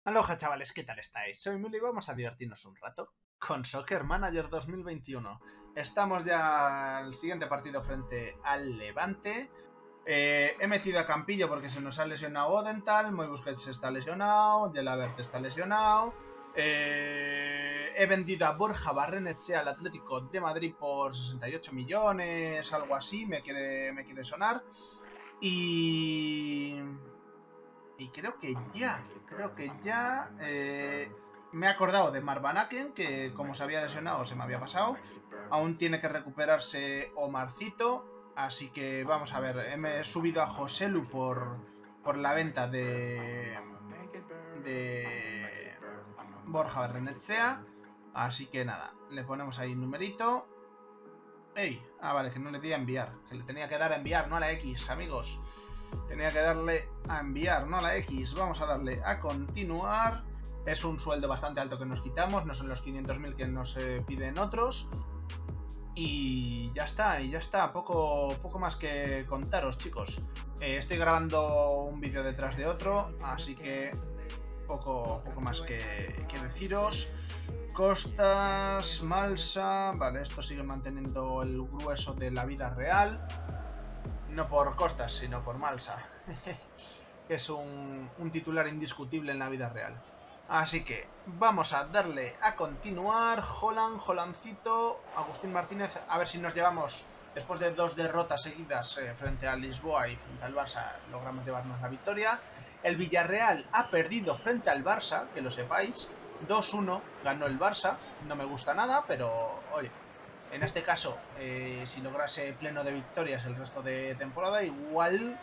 Aloha chavales, ¿qué tal estáis? Soy Mili y vamos a divertirnos un rato con Soccer Manager 2021. Estamos ya al siguiente partido frente al Levante. He metido a Campillo porque se nos ha lesionado Odental, Moi Busquets está lesionado, Gelabert está lesionado. He vendido a Borja Barrenetxea al Atlético de Madrid por 68 millones, algo así, me quiere sonar. Y... Y creo que ya me he acordado de Marvanaken, que como se había lesionado se me había pasado. Aún tiene que recuperarse Omarcito. Así que vamos a ver, me he subido a Joselu por la venta de Borja Barrenechea. Así que nada, le ponemos ahí un numerito. ¡Ey! Ah, vale, que no le di a enviar. Que le tenía que dar a enviar, no a la X, amigos. Tenía que darle a enviar, no a la X. Vamos a darle a continuar. Es un sueldo bastante alto que nos quitamos. No son los 500.000 que nos piden otros. Y ya está. Poco más que contaros, chicos. Estoy grabando un vídeo detrás de otro. Así que poco más que deciros. Costas, Malsa. Vale, esto sigue manteniendo el grueso de la vida real. No por Costas, sino por Malsa. Que es un titular indiscutible en la vida real. Así que vamos a darle a continuar. Jolancito, Agustín Martínez. A ver si nos llevamos, después de 2 derrotas seguidas frente al Lisboa y frente al Barça, logramos llevarnos la victoria. El Villarreal ha perdido frente al Barça, que lo sepáis. 2-1 ganó el Barça. No me gusta nada, pero oye, en este caso, si lograse pleno de victorias el resto de temporada, igual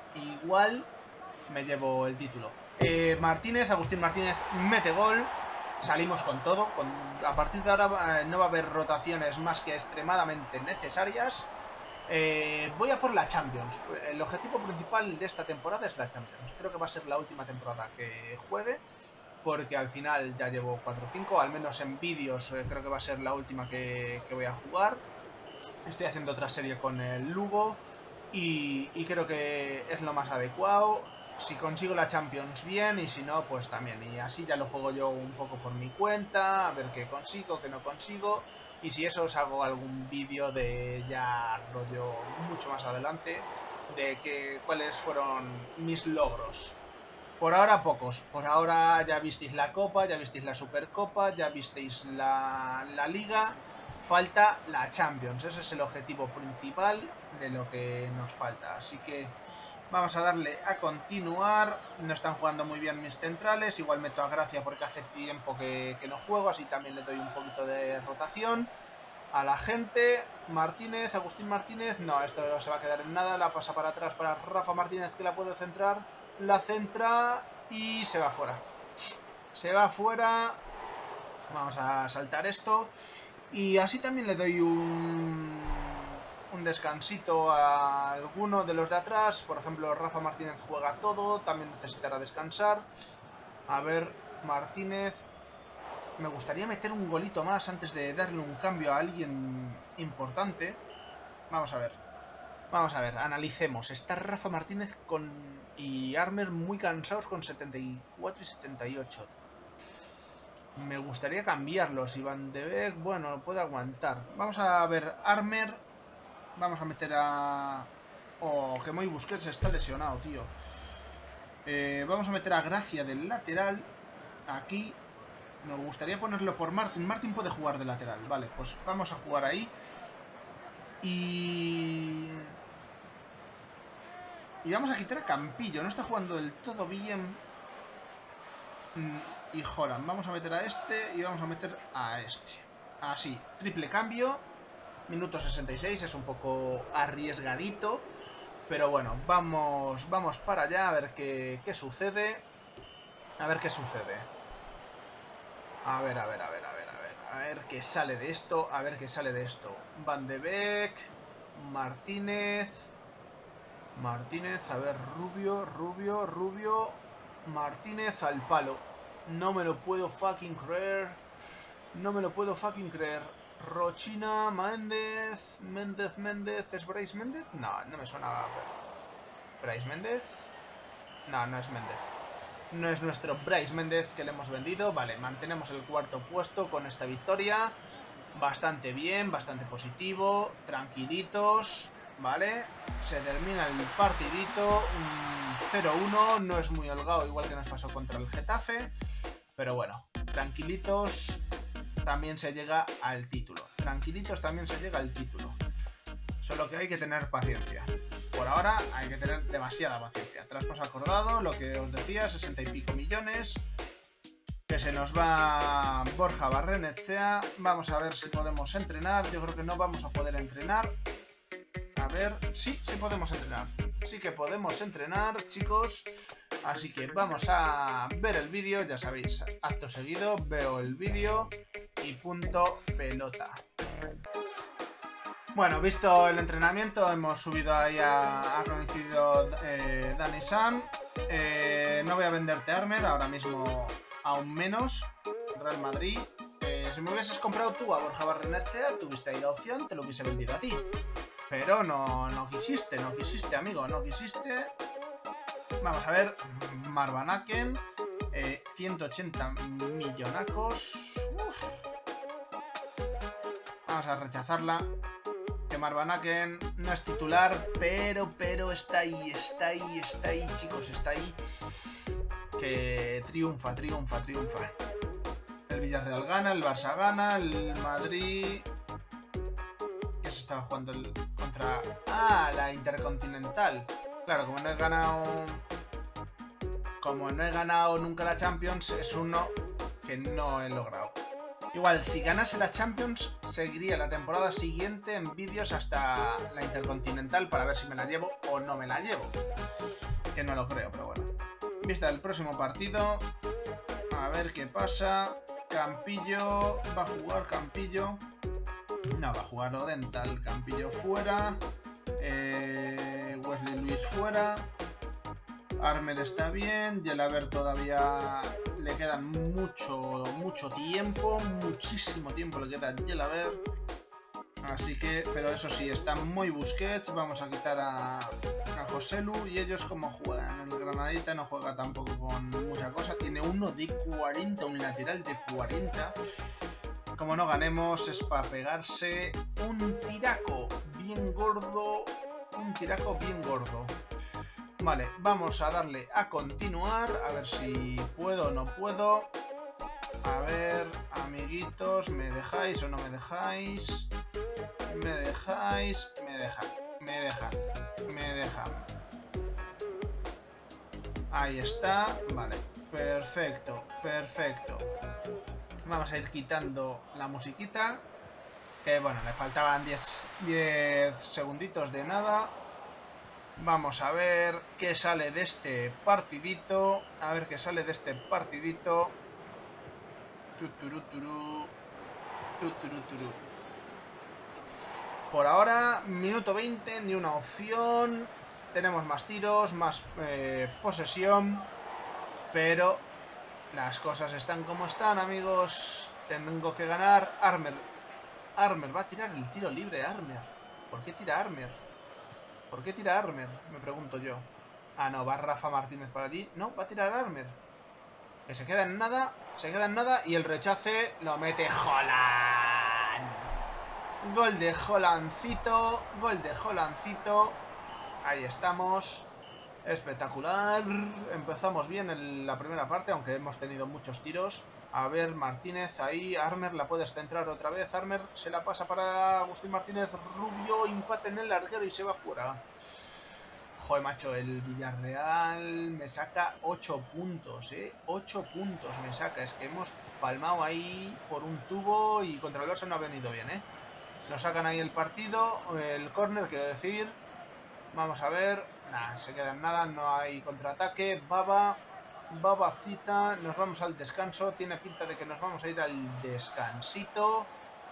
me llevo el título. Agustín Martínez mete gol. Salimos con todo. A partir de ahora no va a haber rotaciones más que extremadamente necesarias. Voy a por la Champions. El objetivo principal de esta temporada es la Champions. Creo que va a ser la última temporada que juegue, porque al final ya llevo 4 o 5, al menos en vídeos creo que va a ser la última que voy a jugar. Estoy haciendo otra serie con el Lugo y creo que es lo más adecuado. Si consigo la Champions, bien, y si no, pues también. Y así ya lo juego yo un poco por mi cuenta, a ver qué consigo, qué no consigo. Y si eso, os hago algún vídeo de ya rollo mucho más adelante, de cuáles fueron mis logros. Por ahora pocos. Por ahora ya visteis la Copa, ya visteis la Supercopa, ya visteis la Liga. Falta la Champions. Ese es el objetivo principal de lo que nos falta. Así que vamos a darle a continuar. No están jugando muy bien mis centrales. Igual meto a Gracia porque hace tiempo que no juego. Así también le doy un poquito de rotación a la gente. Agustín Martínez. No, esto se va a quedar en nada. La pasa para atrás para Rafa Martínez, que la puede centrar. La centra y se va fuera. Se va fuera. Vamos a saltar esto. Y así también le doy un descansito a alguno de los de atrás. Por ejemplo, Rafa Martínez juega todo. También necesitará descansar. A ver, Martínez. Me gustaría meter un golito más antes de darle un cambio a alguien importante. Vamos a ver. Analicemos. Está Rafa Martínez y Armer muy cansados con 74 y 78. Me gustaría cambiarlos. Iván de Beek, bueno, puede aguantar. Vamos a ver, Armer. Vamos a meter a... Oh, que Moi Busquets está lesionado, tío. Vamos a meter a Gracia del lateral. Aquí. Me gustaría ponerlo por Martin. Martin puede jugar de lateral. Vale, pues vamos a jugar ahí. Y vamos a quitar a Campillo. No está jugando del todo bien. Y Holland. Vamos a meter a este y vamos a meter a este. Así, triple cambio. Minuto 66, es un poco arriesgadito. Pero bueno, vamos para allá a ver qué sucede. A ver qué sucede. A ver qué sale de esto. Van de Beek. Martínez, a ver, Rubio. Martínez al palo. No me lo puedo fucking creer. Rochina, Méndez. ¿Es Bryce Méndez? No, no me suena a ver. ¿Bryce Méndez? No, no es Méndez. No es nuestro Brais Méndez que le hemos vendido. Vale, mantenemos el cuarto puesto con esta victoria. Bastante bien, bastante positivo. Tranquilitos, ¿vale? Se termina el partidito. 0-1, no es muy holgado, igual que nos pasó contra el Getafe. Pero bueno, tranquilitos, también se llega al título. Tranquilitos, también se llega al título. Solo que hay que tener paciencia. Por ahora hay que tener demasiada paciencia. Traspaso acordado, lo que os decía, 60 y pico millones. Que se nos va Borja Barrenechea. Vamos a ver si podemos entrenar. Yo creo que no vamos a poder entrenar. A ver, sí podemos entrenar. Sí que podemos entrenar, chicos. Así que vamos a ver el vídeo. Ya sabéis, acto seguido veo el vídeo y punto pelota. Bueno, visto el entrenamiento, hemos subido ahí ha coincidido Dani Sam. No voy a venderte Armer, ahora mismo aún menos. Real Madrid. Si me hubieses comprado tú a Borja Barrenechea, tuviste ahí la opción, te lo hubiese vendido a ti. Pero no quisiste, amigo, no quisiste. Vamos a ver, Marwan Aken, 180 millonacos. Uf. Vamos a rechazarla. Que Marwan Aken no es titular, pero está ahí, chicos, está ahí. Que triunfa. El Villarreal gana, el Barça gana, el Madrid... ¿Qué se estaba jugando contra...? Ah, la Intercontinental. Claro, como no he ganado nunca la Champions, es uno que no he logrado. Igual, si ganase la Champions, seguiría la temporada siguiente en vídeos hasta la Intercontinental para ver si me la llevo o no me la llevo. Que no lo creo, pero bueno. Vista del próximo partido. A ver qué pasa. Campillo. ¿Va a jugar Campillo? No, va a jugar Odental. Campillo fuera. Wesley Luis fuera. Armer está bien. Yelaber todavía le quedan mucho tiempo. Muchísimo tiempo le queda a Yelaber. Así que, pero eso sí, está muy Busquets. Vamos a quitar a Joselu. Y ellos como juegan. El Granadita no juega tampoco con mucha cosa. Tiene uno de 40, un lateral de 40. Como no ganemos es para pegarse un tiraco bien gordo. Un tiraco bien gordo. Vale, vamos a darle a continuar. A ver si puedo o no puedo. A ver, amiguitos, ¿me dejáis o no me dejáis? Me dejan. Ahí está, vale, perfecto. Vamos a ir quitando la musiquita. Que bueno, le faltaban 10 segunditos de nada. Vamos a ver qué sale de este partidito. Por ahora, minuto 20, ni una opción. Tenemos más tiros, más posesión. Pero las cosas están como están, amigos. Tengo que ganar. Armer va a tirar el tiro libre, Armer. ¿Por qué tira Armer? Me pregunto yo. Ah, no, va Rafa Martínez por allí. No, va a tirar Armer. Que se queda en nada. Y el rechace lo mete Haaland. Gol de Haalandcito. Ahí estamos. Espectacular. Empezamos bien en la primera parte, aunque hemos tenido muchos tiros. A ver, Martínez ahí. Armer, la puedes centrar otra vez. Armer se la pasa para Agustín Martínez. Rubio, empate en el larguero y se va fuera. Joder, macho, el Villarreal me saca 8 puntos, 8 puntos me saca. Es que hemos palmado ahí por un tubo y contra el Barça no ha venido bien, Nos sacan ahí el partido, el córner, quiero decir. Vamos a ver. Nada, se queda en nada, no hay contraataque. Babacita, nos vamos al descanso. Tiene pinta de que nos vamos a ir al descansito.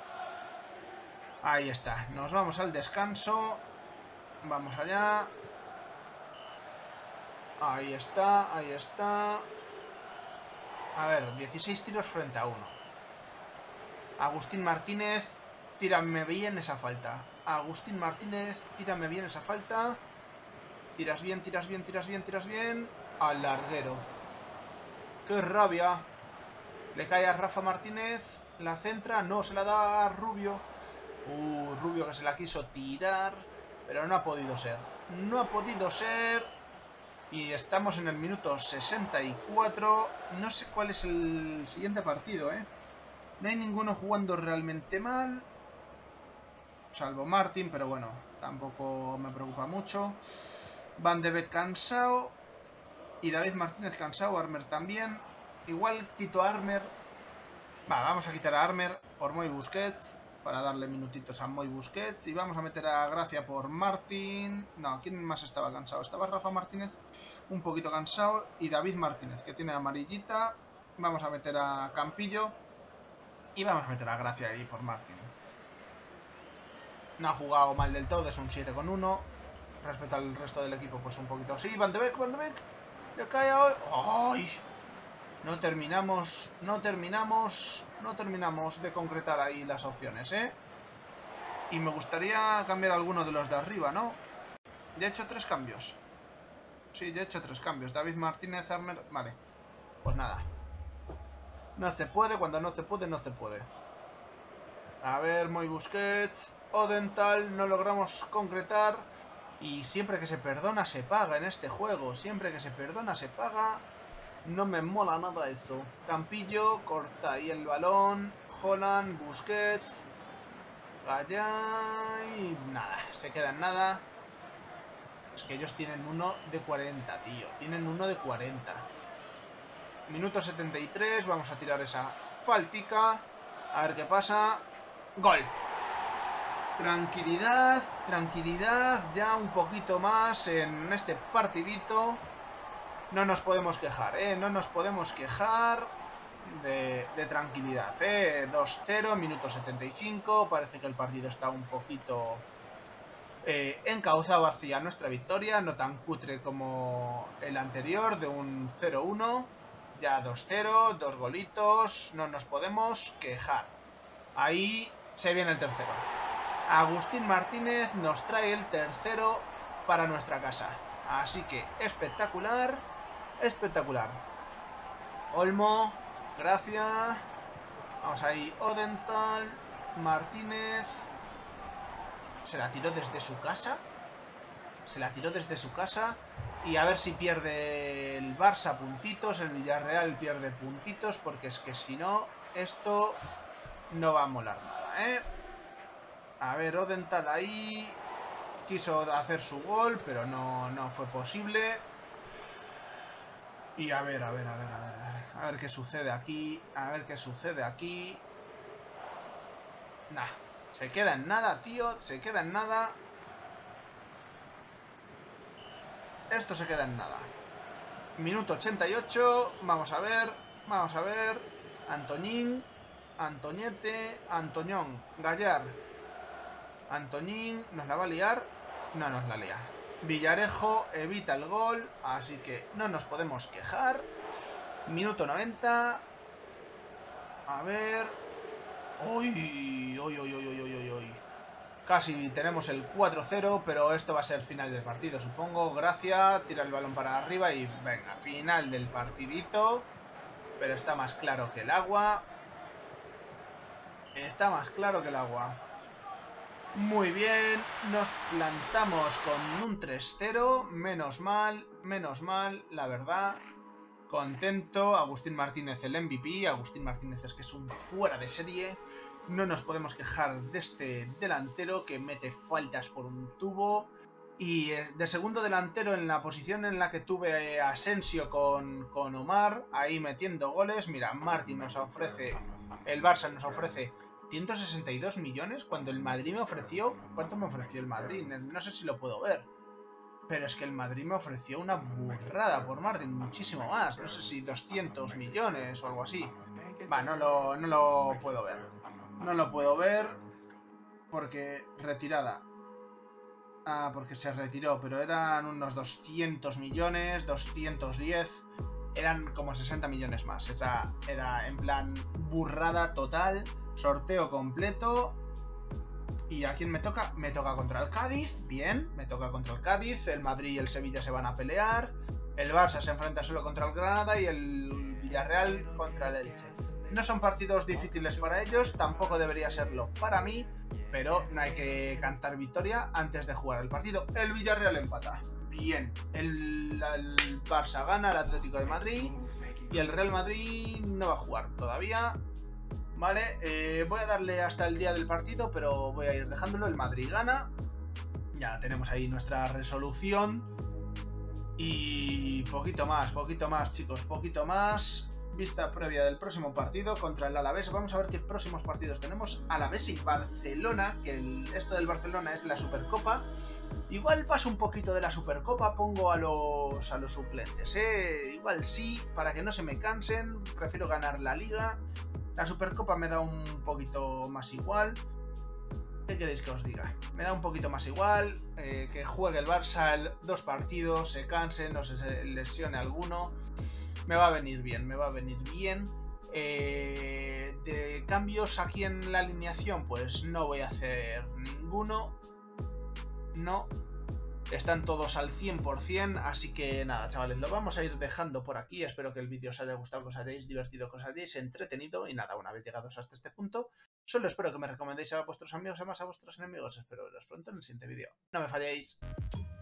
Ahí está, nos vamos al descanso. Vamos allá. Ahí está. A ver, 16 tiros frente a 1. Agustín Martínez, tírame bien esa falta. Tiras bien. Al larguero. ¡Qué rabia! Le cae a Rafa Martínez. La centra. No, se la da a Rubio. Rubio que se la quiso tirar. Pero no ha podido ser. No ha podido ser. Y estamos en el minuto 64. No sé cuál es el siguiente partido, ¿eh? No hay ninguno jugando realmente mal. Salvo Martín, pero bueno, tampoco me preocupa mucho. Van de Beek cansado. Y David Martínez cansado. Armer también. Igual quito a Armer. Vamos a quitar a Armer por Moi Busquets. Para darle minutitos a Moi Busquets. Y vamos a meter a Gracia por Martín. No, ¿quién más estaba cansado? Estaba Rafa Martínez un poquito cansado. Y David Martínez, que tiene amarillita. Vamos a meter a Campillo. Y vamos a meter a Gracia ahí por Martín. No ha jugado mal del todo, es un 7,1. Respecto al resto del equipo, pues un poquito así. Van de Beek. Le cae hoy. ¡Ay! No terminamos de concretar ahí las opciones, ¿eh? Y me gustaría cambiar alguno de los de arriba, ¿no? Ya he hecho 3 cambios. Sí, ya he hecho 3 cambios. David Martínez, Armer... Vale. Pues nada. No se puede, cuando no se puede, no se puede. A ver, Moi Busquets... Odental, no logramos concretar. Y siempre que se perdona se paga en este juego. Siempre que se perdona se paga. No me mola nada eso. Campillo, corta ahí el balón. Haaland, Busquets. Allá y nada, se queda en nada. Es que ellos tienen uno de 40, tío. Tienen uno de 40. Minuto 73, vamos a tirar esa faltica. A ver qué pasa. Gol. Tranquilidad, tranquilidad, ya un poquito más en este partidito. No nos podemos quejar, no nos podemos quejar de tranquilidad, 2-0, minuto 75, parece que el partido está un poquito encauzado hacia nuestra victoria, no tan cutre como el anterior, de un 0-1, ya 2-0, 2 golitos, no nos podemos quejar. Ahí se viene el tercero. Agustín Martínez nos trae el tercero para nuestra casa. Así que espectacular, espectacular. Olmo, Gracia. Vamos ahí, Odental, Martínez. ¿Se la tiró desde su casa? Se la tiró desde su casa. Y a ver si pierde el Barça puntitos, el Villarreal pierde puntitos, porque es que si no, esto no va a molar nada, ¿eh? A ver, Odental ahí quiso hacer su gol, pero no fue posible. Y a ver qué sucede aquí. A ver qué sucede aquí. Nah, se queda en nada, tío. Se queda en nada. Esto se queda en nada. Minuto 88. Vamos a ver. Vamos a ver. Antoñín. Antoñete. Antoñón. Gallar. Antoñín, ¿nos la va a liar? No nos la lía. Villarejo evita el gol, así que no nos podemos quejar. Minuto 90. A ver. ¡Uy! ¡Uy! Casi tenemos el 4-0, pero esto va a ser el final del partido, supongo. Gracia, tira el balón para arriba y venga, final del partidito. Pero está más claro que el agua. Está más claro que el agua. Muy bien, nos plantamos con un 3-0, menos mal, la verdad. Contento, Agustín Martínez el MVP, Agustín Martínez es que es un fuera de serie. No nos podemos quejar de este delantero que mete faltas por un tubo. Y de segundo delantero en la posición en la que tuve a Asensio con Omar, ahí metiendo goles. Mira, Martín nos ofrece, el Barça nos ofrece 162 millones cuando el Madrid me ofreció... ¿Cuánto me ofreció el Madrid? No sé si lo puedo ver. Pero es que el Madrid me ofreció una burrada por Martín, muchísimo más. No sé si 200 millones o algo así. Va, no lo puedo ver. No lo puedo ver porque retirada. Ah, porque se retiró, pero eran unos 200 millones, 210... Eran como 60 millones más. Esa era en plan burrada total. Sorteo completo. ¿Y a quién me toca? Me toca contra el Cádiz. Bien, me toca contra el Cádiz. El Madrid y el Sevilla se van a pelear. El Barça se enfrenta solo contra el Granada y el Villarreal contra el Elche. No son partidos difíciles para ellos, tampoco debería serlo para mí, pero no hay que cantar victoria antes de jugar el partido. El Villarreal empata. Bien. El Barça gana, el Atlético de Madrid y el Real Madrid no va a jugar todavía. Vale, voy a darle hasta el día del partido, pero voy a ir dejándolo. El Madrid gana. Ya tenemos ahí nuestra resolución. Y poquito más, chicos, poquito más. Vista previa del próximo partido contra el Alavés. Vamos a ver qué próximos partidos tenemos. Alavés y Barcelona, que esto del Barcelona es la Supercopa. Igual paso un poquito de la Supercopa, pongo a los suplentes, igual sí, para que no se me cansen. Prefiero ganar la Liga. La Supercopa me da un poquito más igual. ¿Qué queréis que os diga? Me da un poquito más igual, que juegue el Barça 2 partidos, se canse, no se lesione alguno. Me va a venir bien, me va a venir bien. De cambios aquí en la alineación, pues no voy a hacer ninguno. No. Están todos al 100%, así que nada, chavales, lo vamos a ir dejando por aquí. Espero que el vídeo os haya gustado, que os hayáis divertido, que os hayáis entretenido. Y nada, una vez llegados hasta este punto, solo espero que me recomendéis a vuestros amigos, además a vuestros enemigos. Espero veros pronto en el siguiente vídeo. No me falléis.